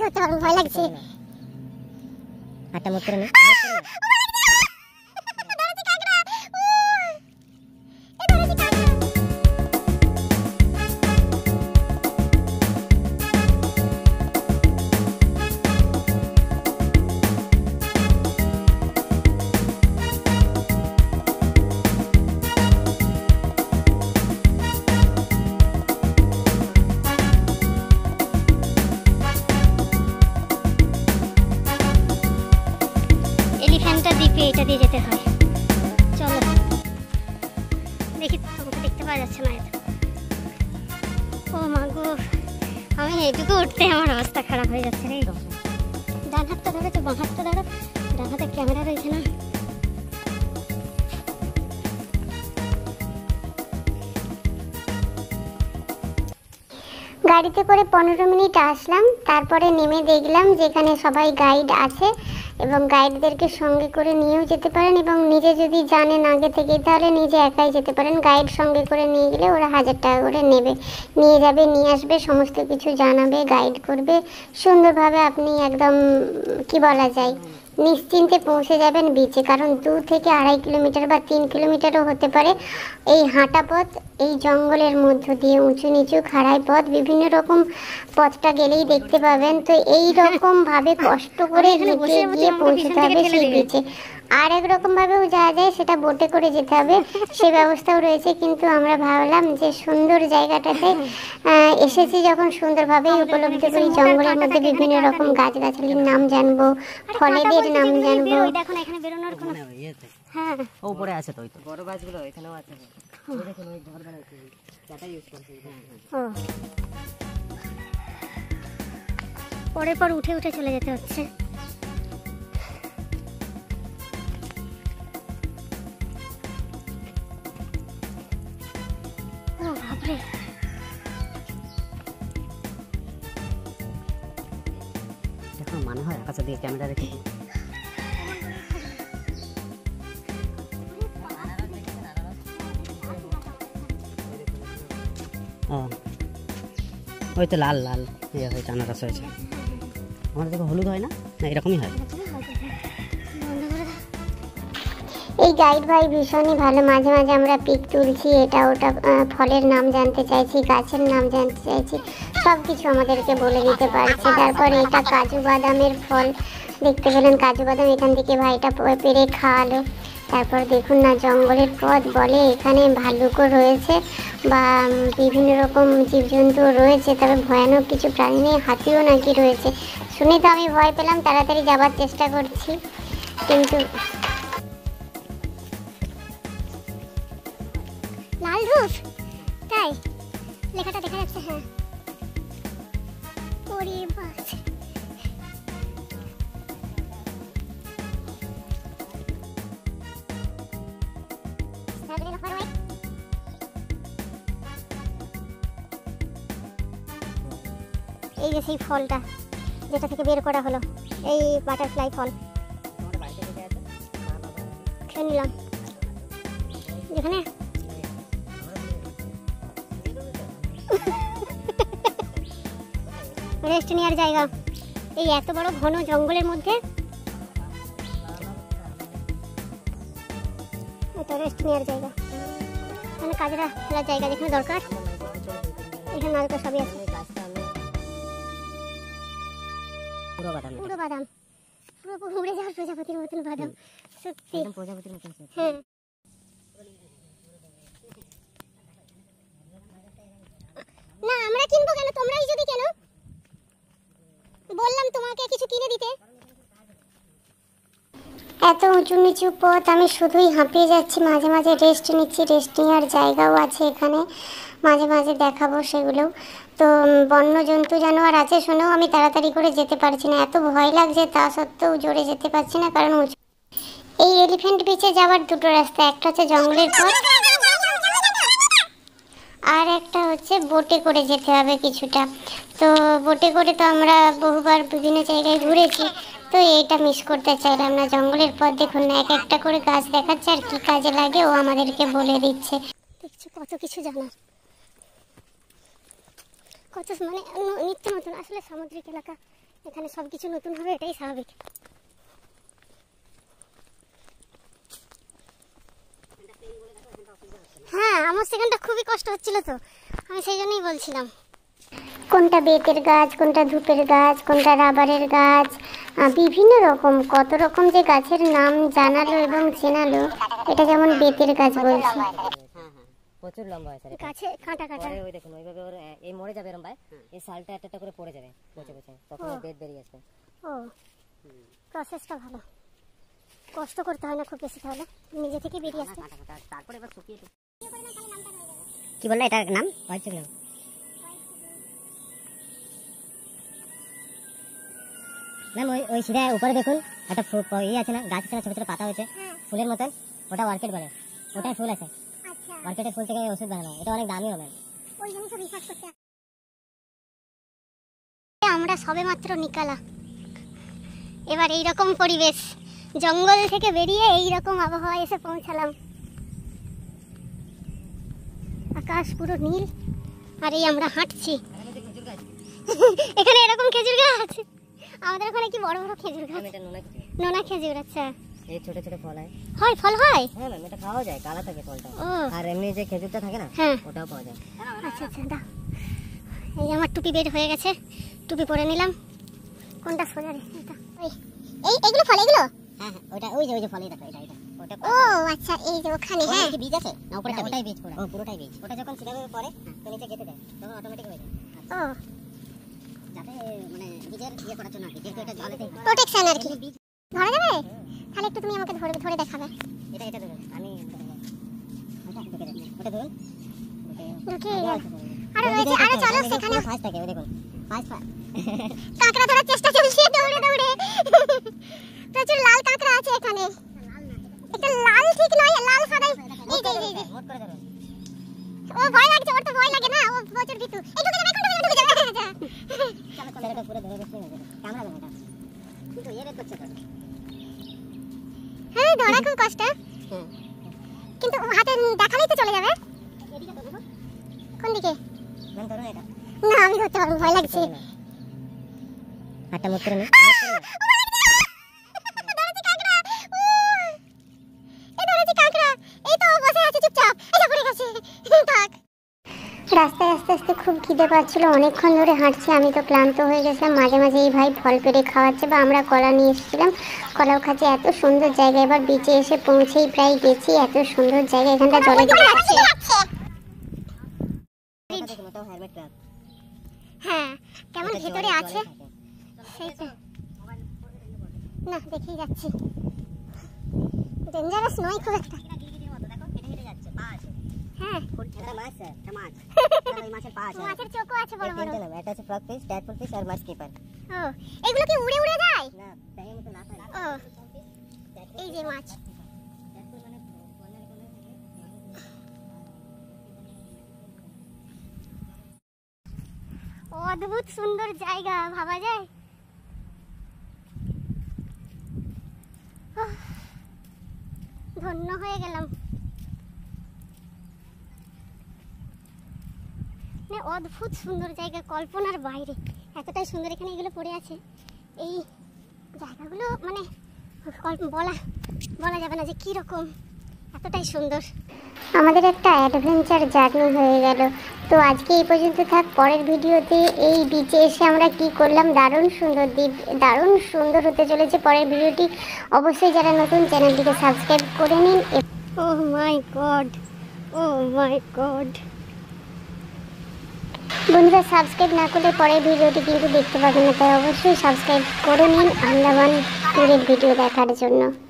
করতে পারবো, ভয় লাগছে। হাতটা মুখ করে নে। এটা দিয়ে যেতে হয়। চলো দেখি, তোমাকে দেখতে পাওয়া যাচ্ছে না। ও মা গো, আমি এইটুকু উঠতে আমার অবস্থা খারাপ হয়ে যাচ্ছে রে। ডান হাতটা ধরেছো, বাঁ হাতটা ধরো, ডান হাতে ক্যামেরা রয়েছে না। গাড়িতে করে 15 মিনিট আসলাম, তারপরে নেমে দেখলাম যেখানে সবাই গাইড আছে এবং গাইডদেরকে সঙ্গে করে নিয়েও যেতে পারেন, এবং নিজে যদি জানেন আগে থেকে তাহলে নিজে একাই যেতে পারেন। গাইড সঙ্গে করে নিয়ে গেলে ওরা 1000 টাকা করে নেবে, নিয়ে যাবে, নিয়ে আসবে, সমস্ত কিছু জানাবে, গাইড করবে সুন্দরভাবে। আপনি একদম কি বলা যায় নিশ্চিন্তে পৌঁছে যাবেন বিচে, কারণ 2 থেকে 2.5 কিলোমিটার বা 3 কিলোমিটারও হতে পারে এই হাঁটা পথ, এই জঙ্গলের মধ্য দিয়ে উঁচু নিচু খাড়াই পথ, বিভিন্ন রকম পথটা গেলেই দেখতে পাবেন। তো এই রকম ভাবে কষ্ট করে হেঁটে গিয়ে পৌঁছতে হবে সেই বিচে। আর এক রকম ভাবেও যাওয়া যায়, সেটা বোটে করে যেতে হবে, সে ব্যবস্থাও রয়েছে। কিন্তু আমরা ভাবলাম যে সুন্দর জায়গাটাতে এসেছি যখন, সুন্দরভাবেই উপলব্ধি করি। জঙ্গলের মধ্যে বিভিন্ন রকম গাছগাছালির নাম জানবো, ফলেদের নাম জানবো। দেখুন এখানে বেরোনোর কোনো হ্যাঁ উপরে আছে তো, ওই তো বড় গাছগুলো এখানেও আছে। ওই দেখুন ওই ঘর বানাইছে, যেটা ইউজ করছে। ও পরের পর উঠে উঠে চলে যেতে হচ্ছে। ও বাপরে, দেখো মনে হয় আকাশে দিয়ে ক্যামেরা রেখে ওই তো লাল লাল ইয়ে হয়েছে, আনারস হয়েছে। আমাদের দেখো হলুদ হয় না, না এরকমই হয়। এই গাইড ভাই ভীষণই ভালো। মাঝে মাঝে আমরা পিক তুলছি, এটা ওটা ফলের নাম জানতে চাইছি, গাছের নাম জানতে চাইছি, সব কিছু আমাদেরকে বলে দিতে পারছে। তারপর এটা কাজু বাদামের ফল দেখতে পেলেন, কাজু বাদাম এখান থেকে ভাইটা পেরে খাওয়ালো। তারপর দেখুন না, জঙ্গলের পথ বলে, এখানে ভাল্লুকও রয়েছে বা বিভিন্ন রকম জীবজন্তুও রয়েছে, তবে ভয়ানক কিছু প্রাণী নেই, হাতিও নাকি রয়েছে। শুনে তো আমি ভয় পেলাম, তাড়াতাড়ি যাবার চেষ্টা করছি, কিন্তু লাল রুফ, তাই লেখাটা দেখা যাচ্ছে। হ্যাঁ ওরে বাস, এই যে সেই ফলটা যেটা থেকে বের করা হলো, এই বাটারফ্লাই ফল খেয়ে নিলাম। যেখানে রেস্ট নেওয়ার জায়গা, এই এত বড় ঘন জঙ্গলের মধ্যে এটা রেস্ট নেওয়ার জায়গা, মানে কাজরা ফেলার জায়গা যেখানে দরকার। এখানে নারকেল সবই আছে, পুরো বাদাম, পুরো বাদাম, পুরো উড়ে যাওয়ার প্রজাপতির মতন বাদাম, সত্যি প্রজাপতির মতন। হ্যাঁ না আমরা কিনবো কেন, তোমরাই যদি কেন, বললাম তোমাকে কিছু কিনে দিতে। এত উঁচু নিচু পথ, আমি শুধুই হাঁপিয়ে যাচ্ছি। মাঝে মাঝে রেস্ট নিচ্ছি, রেস্ট নেওয়ার জায়গাও আছে এখানে, মাঝে মাঝে দেখাবো সেগুলো। তো বন্য জন্তু জানোয়ার আছে শুনেও আমি তাড়াতাড়ি করে যেতে পারছি না, এত ভয় লাগছে, তা সত্ত্বেও জোরে যেতে পারছি না, কারণ এই এলিফ্যান্ট বিচে যাওয়ার দুটো রাস্তা, একটা হচ্ছে জঙ্গলের পথ, আর একটা হচ্ছে বোটে করে যেতে হবে কিছুটা। তো বোটে করে তো আমরা বহুবার বিভিন্ন জায়গায় ঘুরেছি, তো এইটা মিস করতে চাইলাম না। জঙ্গলের পথ দেখুন না, এক একটা করে গাছ দেখাচ্ছে, আর কি কাজে লাগে ও আমাদেরকে বলে দিচ্ছে। দেখছো কত কিছু জানার, কত মানে নিত্য নতুন। আসলে সামুদ্রিক এলাকা এখানে সব কিছু নতুন হবে, এটাই স্বাভাবিক। হ্যাঁ, আমার সেখানটা খুবই কষ্ট হচ্ছিল, তো আমি সেই জন্যই বলছিলাম কোনটা বেতের গাছ, কোনটা ধূপের গাছ, কোনটা রাবারের গাছ, বিভিন্ন রকম কত রকম যে গাছের নাম জানালো এবং চেনালো। এটা যেমন বেতের গাছ বলছি, হ্যাঁ প্রচুর লম্বা হয় স্যার। গাছে কাঁটা কাঁটা। ওই দেখুন ওইভাবে ওর এই মরে যাবে এরম ভাই, এই সালটা একটা করে পড়ে যাবে পচে পচে, তখন বেদ বেরিয়ে আসবে। ও, প্রসেসটা ভালো, কষ্ট করতে হয় না খুব বেশি, তাহলে নিজে থেকে বেরিয়ে আসবে। তারপরে এবার শুকিয়ে কি বললে এটার নাম? হোয়াইট চিকলাম। ম্যাম ওই সিধা উপরে দেখুন একটা ইয়ে আছে না, গাছ আছে না, ছোট ছোট পাতা হয়েছে ফুলের মতন, ওটা অর্কিড বলে। ওটাই ফুল আছে, অর্কিডের ফুল থেকে ওষুধ বানানো, এটা অনেক দামি হবে। ওই জিনিস রিসার্চ করতে আমরা সবেমাত্র নিকালা। এবার এইরকম পরিবেশ, জঙ্গল থেকে বেরিয়ে এইরকম আবহাওয়া এসে পৌঁছালাম। আকাশ পুরো নীল, আর এই আমরা হাঁটছি। এখানে এরকম খেজুর গাছ আছে, আমাদের ওখানে কি বড় বড় খেজুর গাছ। নোনা খেজুর। আচ্ছা, এই ছোট ছোট ফল হয়। ফল হয়? হ্যাঁ ম্যাম, এটা খাওয়া যায়, কালা থাকে ফলটা। ও, আর এমনি যে খেজুরটা থাকে না, হ্যাঁ ওটাও পাওয়া যায়। আচ্ছা আচ্ছা, দাও। এই আমার টুপি বের হয়ে গেছে, টুপি পরে নিলাম। কোনটা সোজা রে? এইগুলো ফল, এগুলো? হ্যাঁ হ্যাঁ, ওটা ওই যে ফলই দেখো, এটা ওটা। ও আচ্ছা, এই যে ওখানে। হ্যাঁ, বীজ আছে না উপরেটা? ওটাই বীজ পুরো। ও পুরোটাই বীজ। ওটা যখন ছিটাবে পরে তো নিচে গেঁথে দেয়, তখন অটোমেটিক হয়ে যায়। ও, যাতে মানে বীজের ইয়ে করার জন্য আর কি, যেহেতু এটা জলেতে প্রোটেকশন আর কি। ধরা যাবে? তাহলে একটু তুমি আমাকে ধরে দেখাবে। এটা ধরুন, আমি ওটা ঢুকে দেন, ওটা ধরুন ঢুকে। আরে রয়েছে, আরে চলো সেখানে। ফাস্ট থাকে, ওই দেখুন ফাস্ট। কাঁকড়া ধরার চেষ্টা চলছে দৌড়ে দৌড়ে। প্রচুর লাল কাঁকড়া আছে এখানে। এটা লাল ঠিক নয়, লাল সাদা। এই যে মোট করে ধরুন। ও ভয় লাগছে, ওর তো ভয় লাগে না, ও প্রচুর ভীতু। এই ঢুকে যাবে, ঢুকে যাবে। চলো চলো, এটা পুরো ধরে বসে যাবে, ক্যামেরা ধরে এটা কিন্তু এর করছে তো। হ্যাঁ, ধরা খুব কষ্ট, কিন্তু হাতে দেখালেই তো চলে যাবে। এদিকে তো দেখো, কোন দিকে? ম্যাম ধরো এটা। না, আমি ধরতে পারবো, ভয় লাগছে। হাতটা মুখ করে নে। রাস্তায় আস্তে আস্তে খুব খিদে পাচ্ছিল, অনেকক্ষণ ধরে হাঁটছি, আমি তো ক্লান্ত হয়ে গেছিলাম। মাঝে মাঝে এই ভাই ফল পেড়ে খাওয়াচ্ছে, বা আমরা কলা নিয়ে এসেছিলাম, কলাও খাচ্ছি। এত সুন্দর জায়গা, এবার বিচে এসে পৌঁছেই প্রায় গেছি। এত সুন্দর জায়গা, এখানটা জলে যাচ্ছে। হ্যাঁ, কেমন ভেতরে আছে না, দেখেই যাচ্ছি। ডেঞ্জারাস নয় খুব একটা। হ্যাঁ, মাছের চোখও আছে বড় বড়। এটা হচ্ছে ফ্রগ ফিশ, ট্যাডপল ফিশ আর মাছ কিপার। ও, এগুলো কি উড়ে উড়ে যায়? না, ব্যাঙের মতো না থাকে। ও, এই যে মাছ। অদ্ভুত সুন্দর জায়গা, ভাবা যায়। ধন্য হয়ে গেলাম। অদ্ভুত সুন্দর জায়গা, কল্পনার বাইরে। এতটাই সুন্দর এখানে এগুলো পড়ে আছে। এই জায়গাগুলো মানে বলা যাবে না যে কি রকম, এতটাই সুন্দর। আমাদের একটা অ্যাডভেঞ্চার জার্নি হয়ে গেল। তো আজকে এই পর্যন্ত থাক। পরের ভিডিওতে এই বিচে এসে আমরা কি করলাম, দারুণ সুন্দর দ্বীপ, দারুণ সুন্দর হতে চলেছে পরের ভিডিওটি। অবশ্যই যারা নতুন, চ্যানেলটিকে সাবস্ক্রাইব করে নিন। Oh my god, oh my god. বন্ধুরা, সাবস্ক্রাইব না করলে পরের ভিডিওটি কিন্তু দেখতে পাবেন না, তাই অবশ্যই সাবস্ক্রাইব করে নিন আন্দামান ট্যুরের ভিডিও দেখার জন্য।